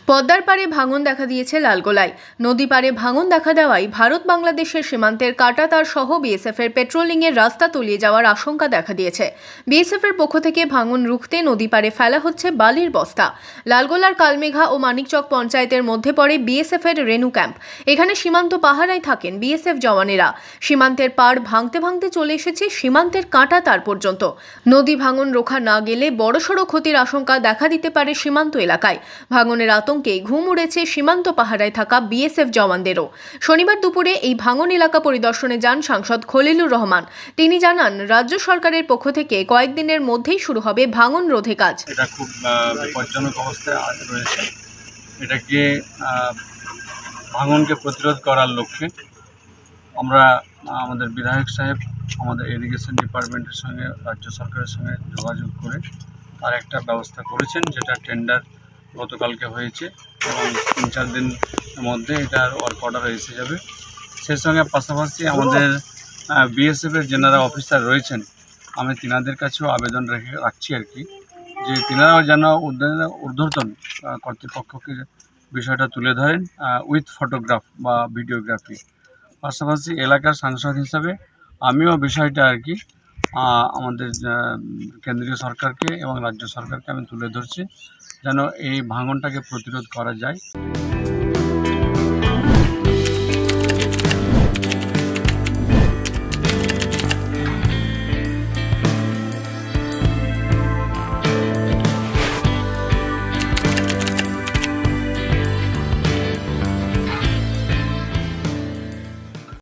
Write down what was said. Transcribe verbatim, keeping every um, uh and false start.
পদ্মার পাড়ে ভাঙন দেখা দিয়েছে লালগোলায়। নদী পাড়ে ভাঙন দেখা দেওয়ায় ভারত বাংলাদেশের সীমান্তের কাঁটাতার সহ বিএসএফ এর পেট্রোলিং এর রাস্তা তলিয়ে যাওয়ার আশঙ্কা দেখা দিয়েছে। বিএসএফ এর পক্ষ থেকে ভাঙন রুখতে নদী পাড়ে ফেলা হচ্ছে বালির বস্তা। লালগোলার কালমেঘা ও মানিকচক পঞ্চায়েতের মধ্যে পড়ে বিএসএফ এর রেনু ক্যাম্প। এখানে সীমান্ত পাহারায় থাকেন বিএসএফ জওয়ানেরা। সীমান্তের পাড় ভাঙতে ভাঙতে চলে এসেছে সীমান্তের কাঁটাতার পর্যন্ত। নদী ভাঙন রোখা না গেলে বড়সড় ক্ষতির আশঙ্কা দেখা দিতে পারে সীমান্ত এলাকায়। ভাঙনের আতঙ্কে ঘুম উড়েছে সীমান্ত পাহারায় থাকা বিএসএফ জওয়ানদেরও। শনিবার দুপুরে এই ভাঙন এলাকা পরিদর্শনে যান সাংসদ খলিলুর রহমান। তিনি জানান, রাজ্য সরকারের পক্ষ থেকে কয়েকদিনের মধ্যেই শুরু হবে ভাঙন রোধে কাজ। এটা খুব বিপজ্জনক অবস্থায় রয়েছে। এটাকে ভাঙনকে প্রতিরোধ করার লক্ষ্যে আমরা আমাদের বিধায়ক সাহেব আমাদের ইরিগেশন ডিপার্টমেন্টের সঙ্গে রাজ্য সরকারের সঙ্গে যোগাযোগ করে তার একটা ব্যবস্থা করেছেন, যেটা টেন্ডার গতকালকে হয়েছে এবং তিন চার দিনের মধ্যে এটার ওয়ার্ক অর্ডার এসে যাবে। সেই সঙ্গে পাশাপাশি আমাদের বিএসএফের জেনারেল অফিসার রয়েছেন, আমি তিনাদের কাছেও আবেদন রেখে রাখছি আর কি, যে তিনারাও যেন ঊর্ধ্বতন কর্তৃপক্ষকে বিষয়টা তুলে ধরেন উইথ ফটোগ্রাফ বা ভিডিওগ্রাফি। পাশাপাশি এলাকার সাংসদ হিসাবে আমিও বিষয়টা আর কি আমাদের কেন্দ্রীয় সরকারকে এবং রাজ্য সরকারকে আমি তুলে ধরছি, যেন এই ভাঙনটাকে প্রতিরোধ করা যায়।